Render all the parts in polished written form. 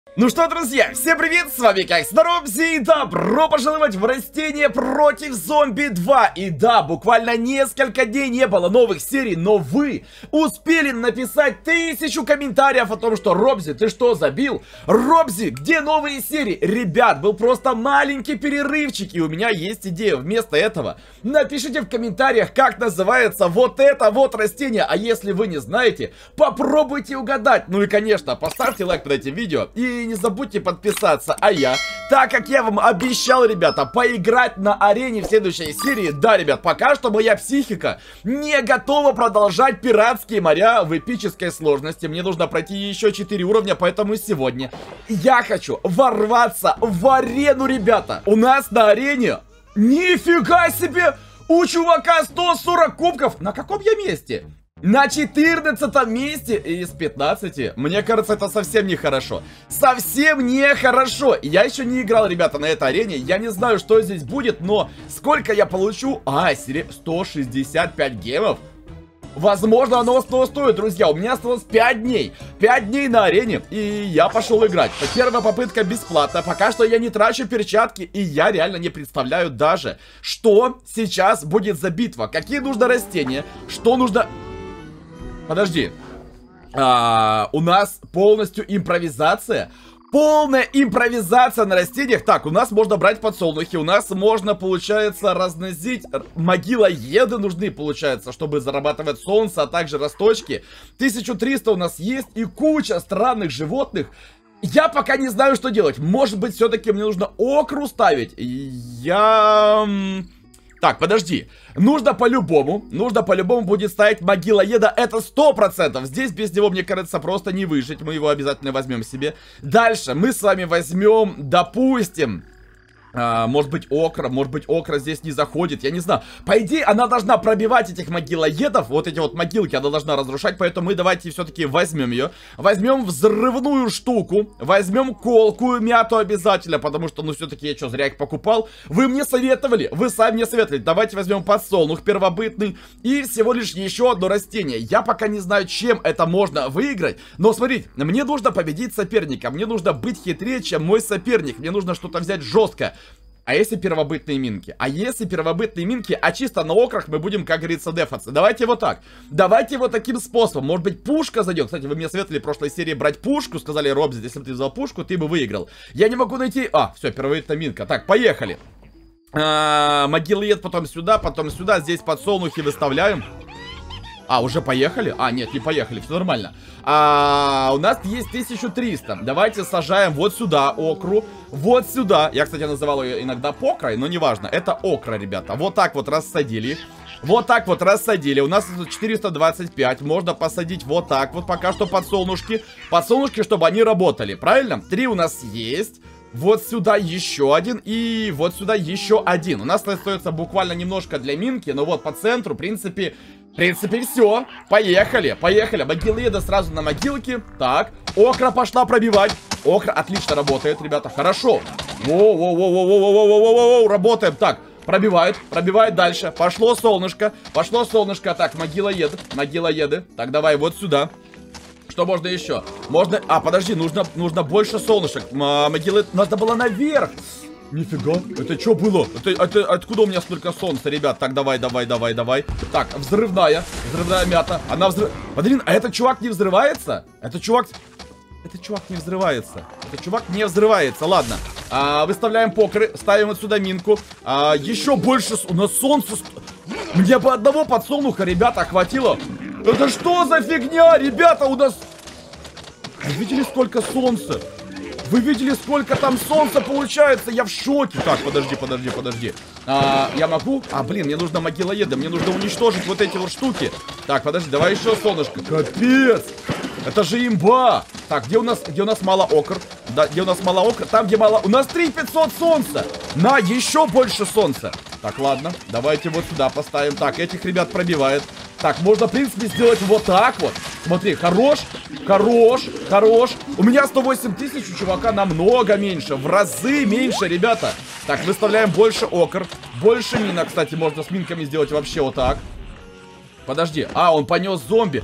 Ну что, друзья, всем привет, с вами как Робзи, и добро пожаловать в Растения против Зомби 2. И да, буквально несколько дней не было новых серий, но вы успели написать 1000 комментариев о том, что Робзи, ты что, забил? Робзи, где новые серии? Ребят, был просто маленький перерывчик, и у меня есть идея. Вместо этого напишите в комментариях, как называется вот это вот растение. А если вы не знаете, попробуйте угадать. Ну и конечно, поставьте лайк под этим видео и не забудьте подписаться. А я, так как я вам обещал, ребята, поиграть на арене в следующей серии, да, ребят, пока что моя психика не готова продолжать пиратские моря в эпической сложности. Мне нужно пройти еще 4 уровня, поэтому сегодня я хочу ворваться в арену, ребята. У нас на арене, нифига себе, у чувака 140 кубков. На каком я месте? На 14 месте из 15. Мне кажется, это совсем нехорошо. Совсем нехорошо. Я еще не играл, ребята, на этой арене. Я не знаю, что здесь будет, но сколько я получу? 165 гемов. Возможно, оно стоит, друзья. У меня осталось 5 дней. 5 дней на арене, и я пошел играть. Первая попытка бесплатно. Пока что я не трачу перчатки, и я реально не представляю даже, что сейчас будет за битва. Какие нужно растения, что нужно... Подожди. У нас полностью импровизация. Полная импровизация на растениях. Так, у нас можно брать подсолнухи. У нас можно, получается, разносить могилоеды нужны, получается, чтобы зарабатывать солнце, а также росточки. 1300 у нас есть и куча странных животных. Я пока не знаю, что делать. Может быть, все-таки мне нужно окру ставить. Так, подожди. Нужно по-любому будет ставить могилоеда. Это 100%. Здесь без него, мне кажется, просто не выжить. Мы его обязательно возьмем себе. Дальше мы с вами возьмем, допустим... может быть окра здесь не заходит, я не знаю. По идее, она должна пробивать этих могилоедов. Вот эти вот могилки она должна разрушать. Поэтому мы давайте все-таки возьмем ее. Возьмем взрывную штуку. Возьмем колкую мяту обязательно. Потому что, ну, все-таки я что, зря их покупал. Вы мне советовали, вы сами мне советовали. Давайте возьмем подсолнух первобытный. И всего лишь еще одно растение. Я пока не знаю, чем это можно выиграть. Но смотрите, мне нужно победить соперника. Мне нужно быть хитрее, чем мой соперник. Мне нужно что-то взять жестко. А если первобытные минки? А чисто на окрах мы будем, как говорится, дефаться. Давайте вот так. Давайте вот таким способом. Может быть, пушка зайдет. Кстати, вы мне советовали в прошлой серии брать пушку. Сказали, Робзи, если бы ты взял пушку, ты бы выиграл. Я не могу найти... все, первобытная минка. Так, поехали. Могилоед потом сюда. Здесь подсолнухи выставляем. Уже поехали? Нет, не поехали, все нормально. У нас есть 1300. Давайте сажаем вот сюда окру. Вот сюда. Я, кстати, называл ее иногда покрой, но неважно. Это окра, ребята. Вот так вот рассадили. Вот так вот рассадили. У нас 425. Можно посадить вот так вот пока что подсолнушки. Подсолнушки, чтобы они работали. Правильно? 3 у нас есть. Вот сюда еще один. И вот сюда еще один. У нас остается буквально немножко для минки. Но вот по центру, в принципе, все. Поехали. Могилоеда сразу на могилке. Так, окра пошла пробивать. Окра отлично работает, ребята. Хорошо. Воу. Работаем. Так, пробивает дальше. Пошло солнышко. Так, могилоеды. Так, давай вот сюда. Что можно еще? Подожди, нужно больше солнышек. Могилоед надо было наверх. Нифига, это что было? Это откуда у меня столько солнца, ребят? Так, давай. Так, взрывная мята. Она Блин, а этот чувак не взрывается? Этот чувак не взрывается. Ладно. Выставляем покры, ставим вот сюда минку. Еще больше... У нас солнце... Мне бы одного подсолнуха, ребята, хватило. Это что за фигня, ребята, у нас... Вы видели, сколько солнца? Вы видели, сколько там солнца получается? Я в шоке. Так, подожди. Я могу? Блин, мне нужно могилоеда. Мне нужно уничтожить вот эти вот штуки. Так, подожди, давай еще солнышко. Капец! Это же имба! Так, где у нас мало окр? Да, где у нас мало окр? Там, где мало... У нас 3500 солнца! На, еще больше солнца! Так, ладно, давайте вот сюда поставим. Так, этих ребят пробивает. Так, можно, в принципе, сделать вот так вот. Смотри, хорош. У меня 108 тысяч, у чувака намного меньше. В разы меньше, ребята. Так, выставляем больше окр. Больше минок, кстати, можно с минками сделать вообще вот так. Подожди. А, он понес зомби.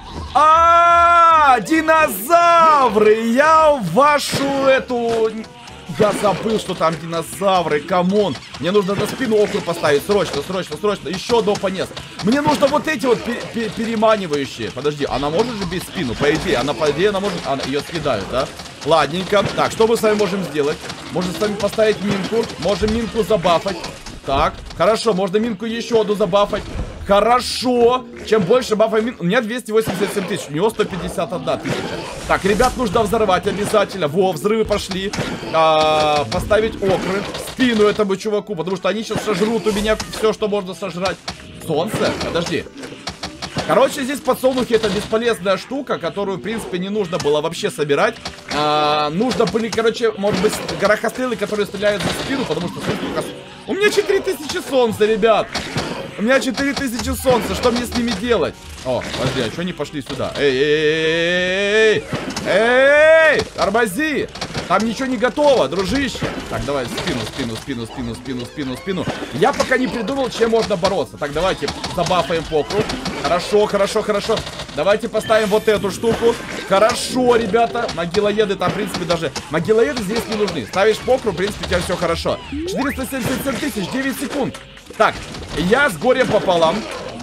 Динозавры! Я вашу эту... Я забыл, что там динозавры, камон. Мне нужно на спину окру поставить. Срочно, срочно, срочно. Еще одного понес. Мне нужно вот эти вот переманивающие. Подожди, она может же бить спину? По идее, она может... Ее съедают, да? Ладненько. Так, что мы с вами можем сделать? Можем с вами поставить минку. Можем минку забафать. Так, хорошо, можно минку еще одну забафать. Хорошо. Чем больше бафа мин... У меня 287 тысяч, у него 151 тысяча. Так, ребят, нужно взорвать обязательно. Во, взрывы пошли. Поставить окры в спину этому чуваку, потому что они сейчас сожрут у меня все, что можно сожрать. Солнце? Подожди. Короче, здесь подсолнухи — это бесполезная штука, которую, в принципе, не нужно было вообще собирать. Нужно были, короче, может быть, горохострелы, которые стреляют за спину, потому что... У меня 4000 солнца, ребят. У меня 4000 солнца. Что мне с ними делать? О, подожди, а что они пошли сюда? Эй! Тормози! Там ничего не готово, дружище. Так, давай, спину. Я пока не придумал, чем можно бороться. Так, давайте забафаем по кругу. Хорошо. Давайте поставим вот эту штуку. Хорошо, ребята. Могилоеды там, в принципе, даже... Могилоеды здесь не нужны. Ставишь по кругу, в принципе, у тебя все хорошо. 477 тысяч, 9 секунд. Так, я с горем пополам.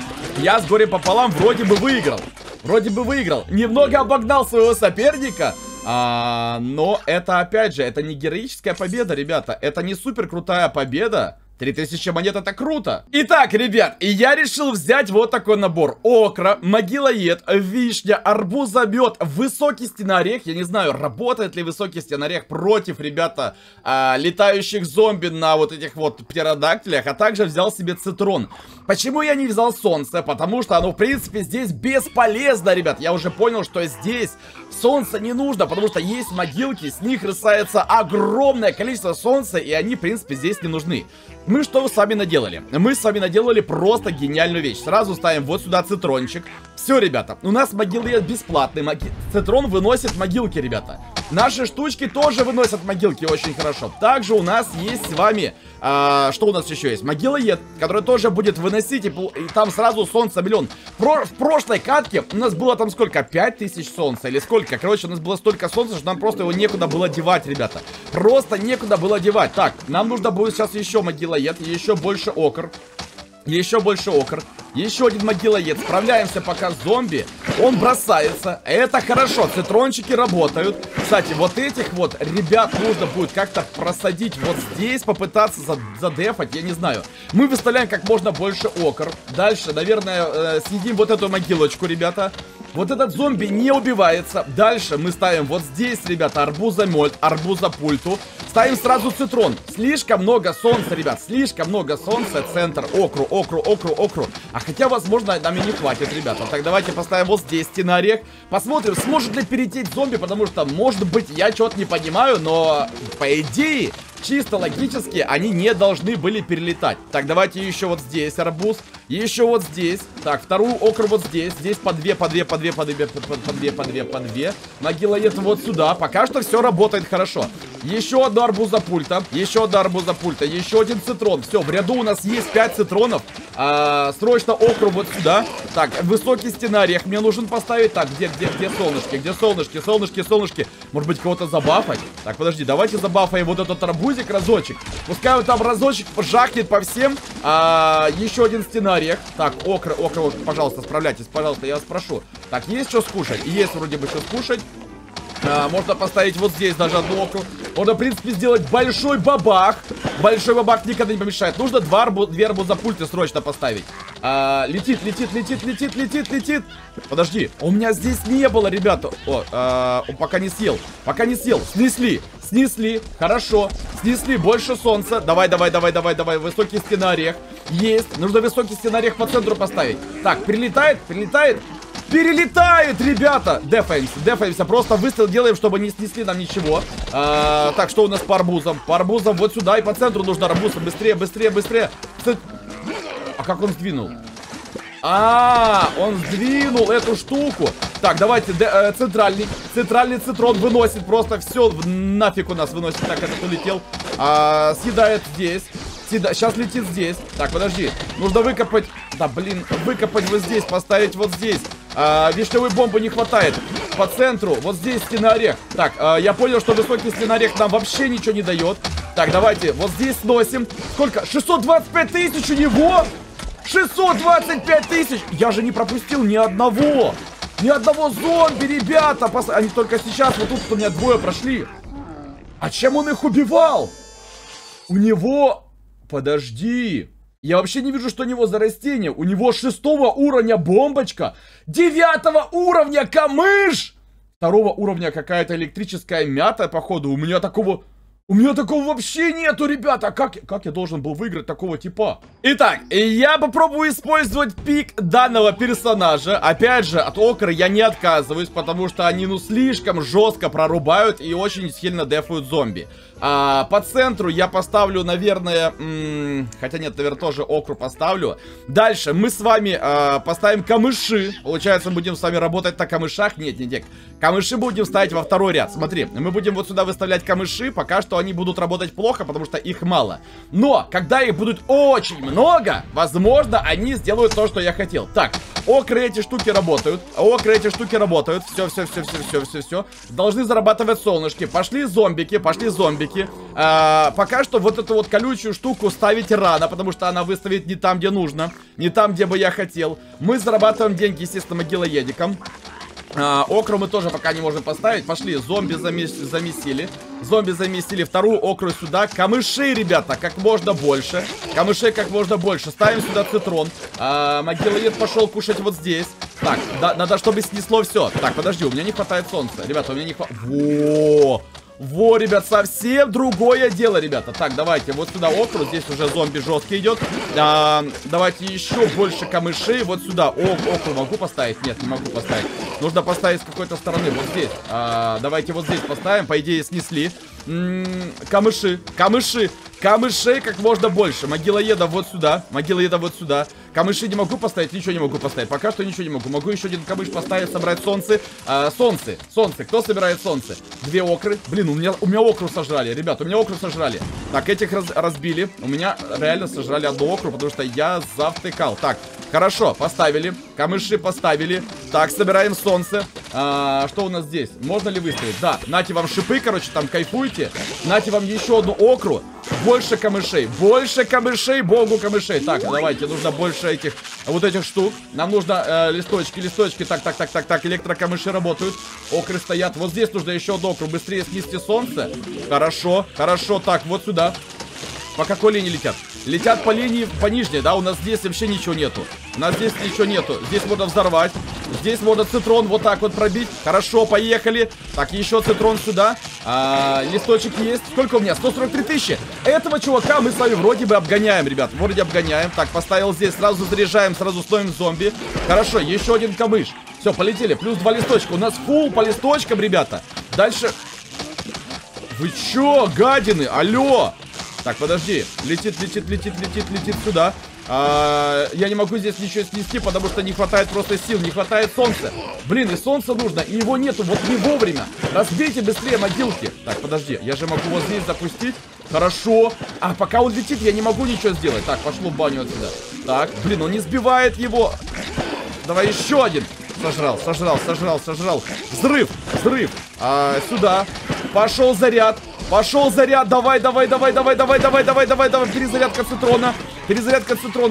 Вроде бы выиграл. Немного обогнал своего соперника. Но это, опять же, это не героическая победа, ребята. Это не супер крутая победа. 3000 монет — это круто. Итак, ребят, и я решил взять вот такой набор. Окра, могилоед, вишня, арбузомет, высокий стенорех. Я не знаю, работает ли высокий стенорех против, ребята, летающих зомби на вот этих вот птеродактилях. А также взял себе цитрон. Почему я не взял солнце? Потому что оно, в принципе, здесь бесполезно, ребят. Я уже понял, что здесь солнце не нужно, потому что есть могилки, с них рисается огромное количество солнца, и они, в принципе, здесь не нужны. Мы что с вами наделали? Мы с вами наделали просто гениальную вещь. Сразу ставим вот сюда цитрончик. Все, ребята, у нас могилы бесплатный. Цитрон выносит могилки, ребята. Наши штучки тоже выносят могилки очень хорошо. Также у нас есть с вами... что у нас еще есть? Могилоед, который тоже будет выносить, и там сразу солнце миллион. В прошлой катке у нас было там сколько? 5000 солнца или сколько? Короче, у нас было столько солнца, что нам просто его некуда было девать, ребята. Просто некуда было девать. Так, нам нужно будет сейчас еще могилоед, еще больше окр. Еще один могилоед. Справляемся пока с зомби. Он бросается. Это хорошо. Цитрончики работают. Кстати, вот этих вот ребят нужно будет как-то просадить вот здесь. Попытаться задефать. Я не знаю. Мы выставляем как можно больше окр. Дальше, наверное, съедим вот эту могилочку, ребята. Вот этот зомби не убивается. Дальше мы ставим вот здесь, ребята, арбузомет, арбузопульту. Ставим сразу цитрон. Слишком много солнца, ребят. Слишком много солнца. Центр. Окру. А хотя, возможно, нам и не хватит, ребята. Так, давайте поставим вот здесь стенорех. Посмотрим, сможет ли перететь зомби. Потому что, может быть, я что-то не понимаю. Но, по идее, чисто логически, они не должны были перелетать. Так, давайте еще вот здесь арбуз. Еще вот здесь. Так, вторую окру вот здесь. Здесь по две. Могилоед вот сюда. Пока что все работает хорошо. Еще одна арбузопульта. Еще один цитрон. Все, в ряду у нас есть 5 цитронов. Срочно окру вот сюда. Так, высокий стенорех мне нужен поставить. Так, где солнышки? Может быть, кого-то забафать? Так, подожди, давайте забафаем вот этот арбузик разочек. Пускай он там разочек жахнет по всем. Еще один стенорех. Так, окра, пожалуйста, справляйтесь, пожалуйста, я вас прошу. Так, есть что скушать? Есть вроде бы что скушать. Можно поставить вот здесь даже одну окру. Можно, в принципе, сделать большой бабах. Большой бабах никогда не помешает. Нужно две арбузопульты срочно поставить. Летит. Подожди, у меня здесь не было, ребята. Он пока не съел. Снесли. Хорошо. Снесли больше солнца. Давай. Высокий стенорех. Есть. Нужно высокий стенорех по центру поставить. Так, перелетает. Перелетает, ребята! Дефаемся. Просто выстрел делаем, чтобы не снесли нам ничего. Так, что у нас по арбузам? По арбузам вот сюда и по центру нужно арбузом. Быстрее. А как он сдвинул? Он сдвинул эту штуку. Так, давайте, центральный цитрон выносит просто все. Нафиг у нас выносит. Так, этот улетел. Съедает здесь. Сейчас летит здесь. Так, подожди. Нужно выкопать Да, блин, выкопать вот здесь, поставить вот здесь. Вишневой бомбы не хватает. По центру, вот здесь стенаорех. Так, я понял, что высокий стенаорех нам вообще ничего не дает. Так, давайте, вот здесь сносим. Сколько? 625 тысяч у него? 625 тысяч! Я же не пропустил ни одного. Ни одного зомби, ребята. Они только сейчас, вот тут у меня двое прошли. А чем он их убивал? У него... Подожди. Я вообще не вижу, что у него за растение. У него 6-го уровня бомбочка. 9-го уровня камыш. 2-го уровня какая-то электрическая мята, походу. У меня такого вообще нету, ребята. Как я должен был выиграть такого типа? Итак, я попробую использовать пик данного персонажа. Опять же, от окры я не отказываюсь, потому что они, ну, слишком жестко прорубают и очень сильно дефают зомби. По центру я поставлю, наверное... хотя нет, наверное, тоже окру поставлю. Дальше мы с вами поставим камыши. Получается, мы будем с вами работать на камышах. Нет. Камыши будем ставить во второй ряд. Смотри, мы будем вот сюда выставлять камыши. Пока что они будут работать плохо, потому что их мало. Но, когда их будет очень много, возможно, они сделают то, что я хотел. Так, окры эти штуки работают. Все. Должны зарабатывать солнышки. Пошли зомбики. Пока что вот эту вот колючую штуку ставить рано, потому что она выставит не там, где нужно. Не там, где бы я хотел. Мы зарабатываем деньги, естественно, могилоедиком. Окру мы тоже пока не можем поставить. Пошли, зомби замесили. Вторую окру сюда. Камышей, ребята, как можно больше. Ставим сюда цитрон. Могилоед пошел кушать вот здесь. Так, надо, чтобы снесло все. Так, подожди, у меня не хватает солнца. Ребята, у меня не хватает... Во, ребят, совсем другое дело, ребята. Так, давайте, вот сюда окру. Здесь уже зомби жесткий идет. Давайте еще больше камышей. Вот сюда. Окру могу поставить? Нет, не могу поставить. Нужно поставить с какой-то стороны. Вот здесь. Давайте вот здесь поставим. По идее, снесли. Камышей как можно больше. Могилоеда вот сюда. Камыши не могу поставить, ничего не могу поставить. Пока что ничего не могу. Могу еще один камыш поставить, собрать солнце. Солнце. Кто собирает солнце? 2 окры. Блин, у меня окру сожрали. Ребят, у меня окру сожрали. Так, этих разбили. У меня реально сожрали одну окру, потому что я завтыкал. Так, хорошо, поставили. Камыши поставили. Так, собираем солнце. Что у нас здесь? Можно ли выставить? Да, нате вам шипы, короче, там кайфуйте. Нате вам еще одну окру. Больше камышей, богу камышей. Так, давайте, нужно больше этих штук. Нам нужно листочки. Так, электрокамыши работают. Окры стоят. Вот здесь нужно еще одну окру. Быстрее снести солнце. Хорошо. Так, вот сюда. По какой линии летят? Летят по линии по нижней, да? У нас здесь вообще ничего нету. Здесь можно взорвать. Здесь можно цитрон вот так вот пробить. Хорошо, поехали. Так, еще цитрон сюда. Листочек есть. Сколько у меня? 143 тысячи. Этого чувака мы с вами вроде бы обгоняем, ребят. Так, поставил здесь. Сразу заряжаем, сразу сносим зомби. Хорошо, еще один камыш. Все, полетели. Плюс 2 листочка. У нас фулл по листочкам, ребята. Дальше... Вы чё, гадины? Алло! Так, подожди. Летит сюда. Я не могу здесь ничего снести, потому что не хватает просто сил. Не хватает солнца. Блин, и солнца нужно, и его нету. Вот не вовремя. Разбейте быстрее могилки. Так, подожди. Я же могу вот здесь запустить. Хорошо. Пока он летит, я не могу ничего сделать. Так, пошло в баню отсюда. Так, блин, он не сбивает его. Давай еще один. Сожрал. Взрыв. Сюда. Пошел заряд. Давай. Перезарядка цитрона.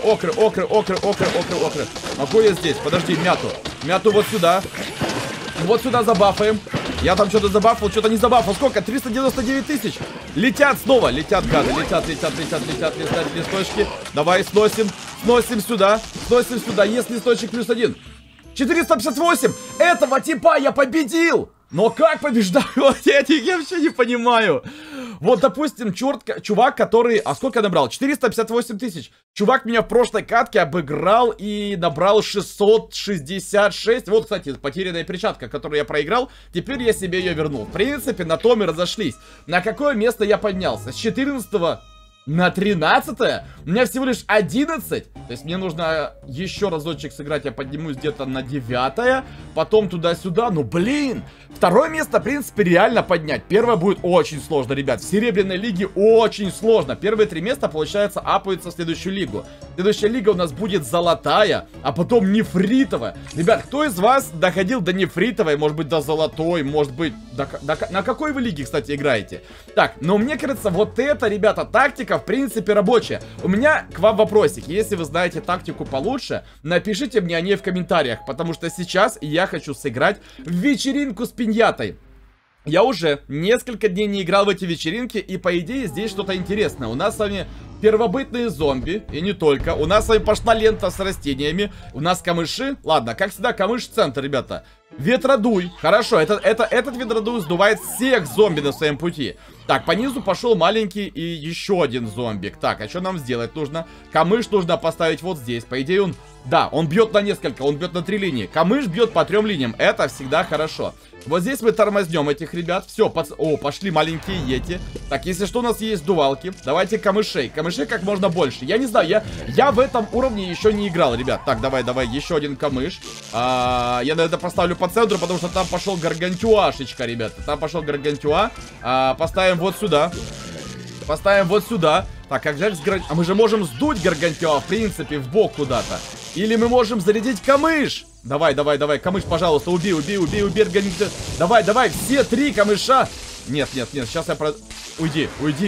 Окры. Могу я здесь? Подожди, мяту вот сюда. Вот сюда забафаем. Я там что-то забафал, что-то не забафал. Сколько? 399 тысяч. Летят снова. Летят, гады. Летят листочки. Давай, сносим сюда. Есть листочек плюс 1. 458. Этого типа я победил. Но как побеждаю? Я вообще не понимаю. Вот, допустим, чувак, который... сколько набрал? 458 тысяч. Чувак меня в прошлой катке обыграл и набрал 666. Вот, кстати, потерянная перчатка, которую я проиграл. Теперь я себе ее вернул. В принципе, на том и разошлись. На какое место я поднялся? С 14 на 13-е? У меня всего лишь 11. То есть мне нужно еще разочек сыграть. Я поднимусь где-то на 9-е. Потом туда-сюда. Ну, блин. Второе место, в принципе, реально поднять. Первое будет очень сложно, ребят. В Серебряной лиге очень сложно. Первые 3 места, получается, апаются в следующую лигу. Следующая лига у нас будет золотая, а потом нефритовая. Ребят, кто из вас доходил до нефритовой, может быть, до золотой, может быть... На какой вы лиге, кстати, играете? Так, но мне кажется, вот это, ребята, тактика, в принципе, рабочая. У меня к вам вопросик. Если вы знаете тактику получше, напишите мне о ней в комментариях, потому что сейчас я хочу сыграть в вечеринку с пиньятой. Я уже несколько дней не играл в эти вечеринки, и по идее здесь что-то интересное. У нас с вами первобытные зомби, и не только. У нас с вами пошла лента с растениями. У нас камыши. Ладно, как всегда, камыш-центр, ребята. Ветродуй. Хорошо, этот ветродуй сдувает всех зомби на своем пути. Так, по низу пошел маленький и еще один зомбик. Так, а что нам сделать нужно? Камыш нужно поставить вот здесь. По идее он... Да, он бьет на несколько, он бьет на 3 линии. Камыш бьет по 3 линиям. Это всегда хорошо. Вот здесь мы тормознем этих ребят. Все, О, пошли маленькие йети. Так, если что, у нас есть дувалки. Давайте камышей. Камышей как можно больше. Я не знаю, я в этом уровне еще не играл, ребят. Так, давай, еще один камыш. Я, наверное, поставлю по центру, потому что там пошел гаргантюашечка, ребята. Там пошел гаргантюа. Поставим вот сюда. Поставим вот сюда. Так, как же... А мы же можем сдуть гаргантюа, в принципе, в бок куда-то. Или мы можем зарядить камыш. Давай, камыш, пожалуйста, убей гаргантюа. Давай, все 3 камыша. Нет, сейчас я про... Уйди.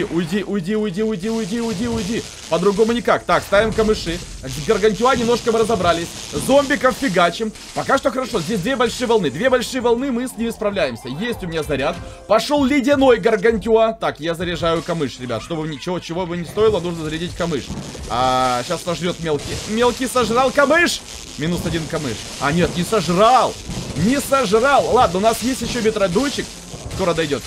По-другому никак. Так, ставим камыши. С гаргантюа немножко мы разобрались. Зомбиков фигачим. Пока что хорошо. Здесь 2 большие волны. 2 большие волны, мы с ними справляемся. Есть у меня заряд. Пошел ледяной гаргантюа. Так, я заряжаю камыш, ребят. Чтобы чего бы не стоило, нужно зарядить камыш. Сейчас сожрет мелкий. Мелкий сожрал камыш. Минус 1 камыш. Нет, не сожрал. Ладно, у нас есть еще ветродуйчик. Скоро дойдет.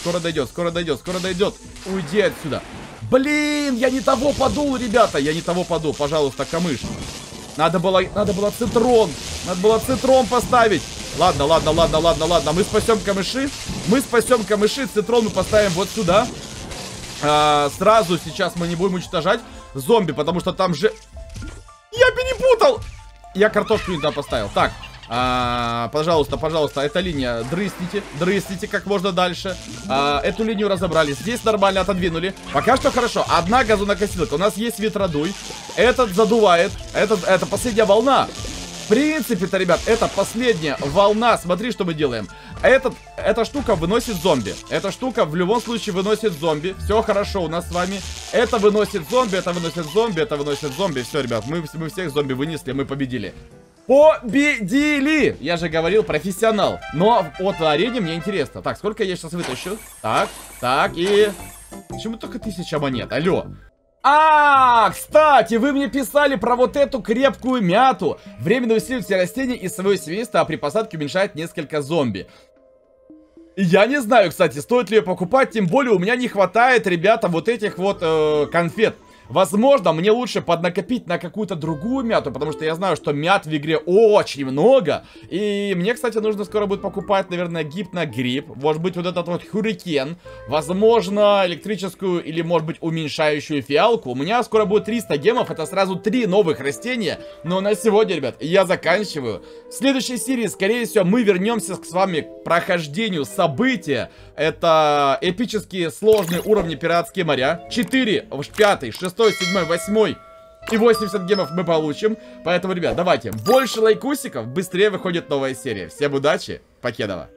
Уйди отсюда. Блин, я не того подул, ребята. Пожалуйста, камыш. Надо было цитрон. Надо было цитрон поставить. Ладно. Мы спасем камыши. Цитрон мы поставим вот сюда. Сразу сейчас мы не будем уничтожать зомби, потому что там же... Я перепутал. Я картошку не туда поставил. Так. Пожалуйста, эта линия дрысните как можно дальше. Эту линию разобрали. Здесь нормально отодвинули. Пока что хорошо. Одна газонокосилка. У нас есть ветродуй. Этот задувает. Это последняя волна. В принципе-то, ребят, это последняя волна. Смотри, что мы делаем. Эта штука выносит зомби. Эта штука в любом случае выносит зомби. Все хорошо у нас с вами. Это выносит зомби, это выносит зомби, это выносит зомби. Все, ребят, мы всех зомби вынесли, мы победили. Победили! Я же говорил, профессионал. Но от арене мне интересно. Так, сколько я сейчас вытащу? Так, и... Почему только 1000 монет? Алло. Кстати, вы мне писали про вот эту крепкую мяту. Временно усиливает все растения и свое семейство, а при посадке уменьшает несколько зомби. Я не знаю, кстати, стоит ли ее покупать. Тем более у меня не хватает, ребята, вот этих вот конфет. Возможно, мне лучше поднакопить на какую-то другую мяту, потому что я знаю, что мят в игре очень много. И мне, кстати, нужно скоро будет покупать, наверное, гипногриб. Может быть, вот этот вот хюрикен. Возможно, электрическую или, может быть, уменьшающую фиалку. У меня скоро будет 300 гемов, это сразу 3 новых растения. Но на сегодня, ребят, я заканчиваю. В следующей серии, скорее всего, мы вернемся с вами к прохождению события. Это эпические сложные уровни пиратские моря. 4, 5, 6, 7, 8 и 80 гемов мы получим. Поэтому, ребят, давайте больше лайкусиков, быстрее выходит новая серия. Всем удачи, покедова.